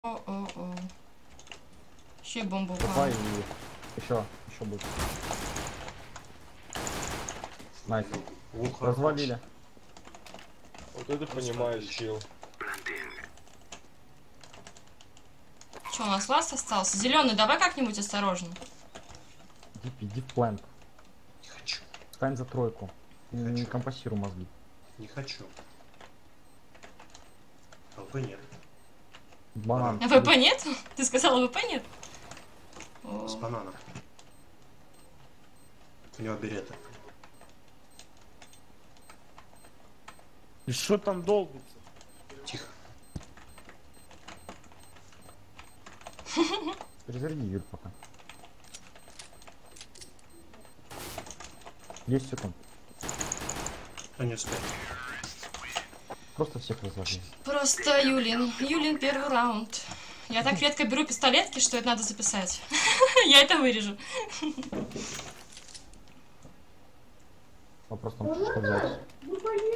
О-о-о. Еще и бомба Давай упала. и еще будет. Найс. Лук Развалили. Вот это понимаю, чил. Че, у нас ласт остался? Зеленый, давай как-нибудь осторожно. Иди в плент. Не хочу. Стань за тройку. Не хочу. компасируй мозги. Не хочу. ЛП нет. Банан. А ВП нет? Ты сказала ВП нет? О. С бананом. У него берета. И что там долбится? Тихо. Перезаряди Юль пока. 10 секунд. А не успеет. Просто всех разложи. Просто Юлин первый раунд. Я так редко беру пистолетки, что это надо записать. Я это вырежу. Вопрос в том, что взять.